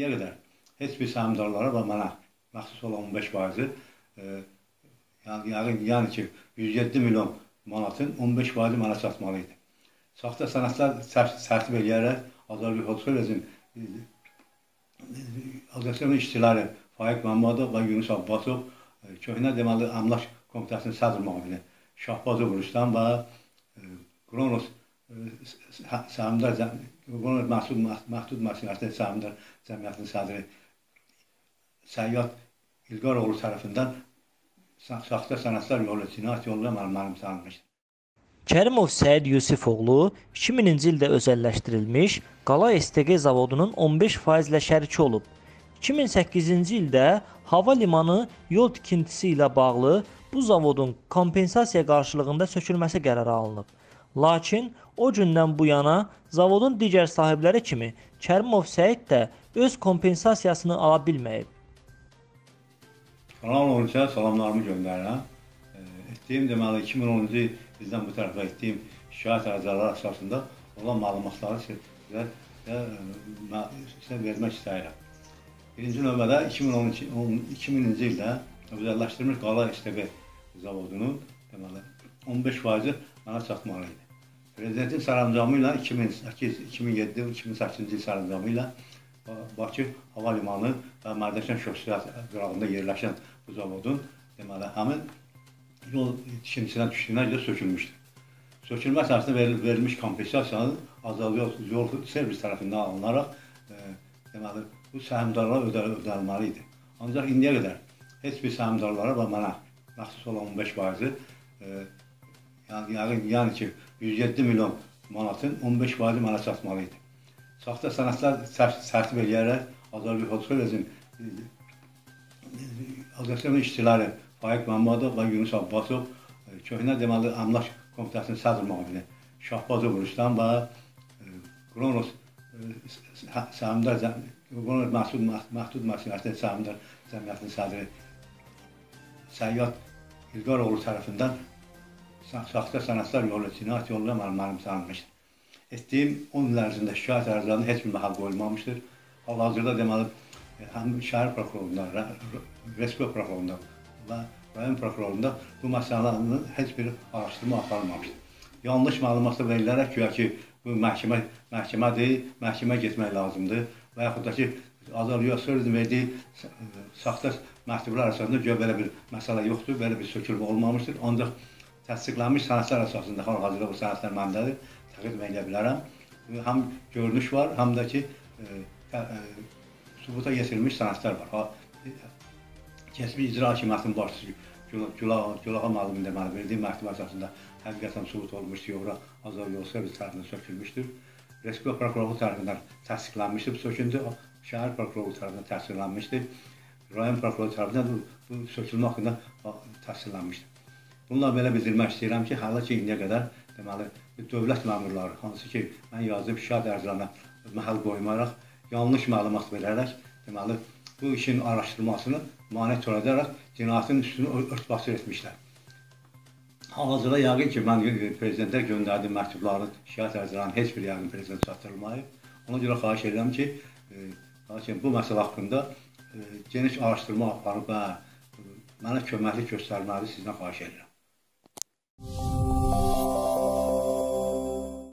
indiyə qədər heç bir səhmdarlara və mənə məxsus olan 15%-i yəni ki 107 milyon manatın 15%-i mənə çatmalı idi. Saxta sənədlər tərtib edərək Azərbaycan Azərbaycan işçiləri Faiq Məmmədov və Yunus Abbasov köhnə deməli Əmlak Komitəsinin sədr müavini Şahbazov Rüstəm və Kronos Səhmdar Məhdud Məsuliyyətli Səhmdar Cəmiyyətinin sədri Səyyad İlqaroğlu tərəfindən saxta sənədlər yolu cinayət yolu ilə mənimsənilmişdir. Kərimov Səid Yusifoğlu 2000-ci ildə özəlləşdirilmiş Qala STQ zavodunun 15% ilə şəriki olub. 2008-ci ildə hava limanı yol tikintisi ilə bağlı bu zavodun kompensasiya qarşılığında sökülməsi qərarı alınıb. Lakin o gündən bu yana zavodun digər sahibləri kimi Kərimov Səid də öz kompensasiyasını ala bilməyib. Kanal 13-ə salamlarımı göndərirəm. Etdiyim deməli 2010-cu ildən bu tərəfə etdiyim şikayət ərizələri əsasında olan məlumatları sizə vermək istəyirəm. Birinci növbədə 2000-ci ildə özəlləşdirilmiş Qala STQ zavodunun deməli 15%-i mənə çatmalı idi. Prezidentin sərəncamı ilə 2008, 2007, 2008-ci il sərəncamı ilə Bakı Hava Limanı və Mərdəkan Şöhrət qırağında yerləşən bu zavodun deməli həmin yol tikintisindən düşdüyünə görə sökülmüşdür. Sökülmə əsasında verilmiş kompensasiyanın Azərbaycan Yol Servis tərəfindən alınaraq deməli bu səhmdarlara ödənilməli idi. Ancaq indiyə qədər heç bir səhmdarlara və mənə məxsus olan 15%-i yəni ki 107 milyon manatın 15%-i mənə çatmalı idi. Saxta sənədlər tərtib edərək Azərbaycan işçiləri Faiq Məmmədov və Yunus Abbasov köhnə deməli Əmlak Komitəsinin sədr müavini Şahbazov Rüstəm və Kronos Məhdud Məsuliyyətli Səhmdar Cəmiyyətinin sədri Səyyad İlqaroğlu tərəfindən saxta sənədlər yolu cinayət yolu ilə mənimsənilmişdir. Etdiyim 10 il ərzində şikayət ərizələrinin heç bir məhəl qoyulmamışdır. Hal-hazırda deməli həm şəhər prokurorluğunda, Respublika prokurorluğunda və rayon prokurorluğunda bu məsələlərin heç bir araşdırma aparılmamışdır. Yanlış məlumatla verilərək güya ki bu məhkəmədir, məhkəməyə getmək lazımdır və yaxud da ki Azərbaycan verdiyi saxta məktublar əsasında güya belə bir məsələ yoxdur, belə bir sökülmə olmamışdır. Ancaq təsdiqlənmiş sənədlər əsasında hal-hazırda bu sənədlər məndədir. Təqdim edə bilərəm. Həm görünüş var, həm də ki sübuta yetirilmiş sənədlər var. Kəsbi icra hakimiyyətinin başçısı Gülağa müəllimin deməli verdiyi məktub əsasında həqiqətən sübut olmuşdur, yoxsa Azərbaycan Servis tərəfindən sökülmüşdür. Respublika prokurorluğu tərəfindən təsdiqlənmişdir bu söküntü, şəhər prokurorluğu tərəfindən təsdiqlənmişdir, rayon prokurorluğu tərəfindən bu sökülmə haqqında təsdiqlənmişdir. Bununla belə bildirmək istəyirəm ki, hələ ki indiyə qədər deməli dövlət məmurları, hansı ki mən yazdığım şikayət ərizələrinə məhəl qoymayaraq, yanlış məlumat verərək deməli bu işin araşdırılmasını mane törədərək cinayətin üstünü örtbasır etmişlər. Hal-hazırda yəqin ki, mən prezidentə göndərdiyim məktubların, şikayət ərizələrinin heç bir yəqin prezident çatdırılmayıb. Ona görə xahiş edirəm ki, bu məsələ haqqında geniş araşdırma aparıb və mənə köməklik göstərməli sizdən xahiş edirəm.